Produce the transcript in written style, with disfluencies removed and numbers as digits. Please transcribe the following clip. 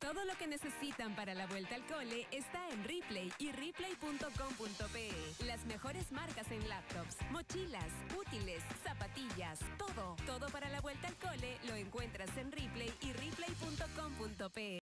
Todo lo que necesitan para la vuelta al cole está en Ripley y ripley.com.pe. Las mejores marcas en laptops, mochilas, útiles, zapatillas, todo para la vuelta al cole lo encuentras en Ripley y ripley.com.pe.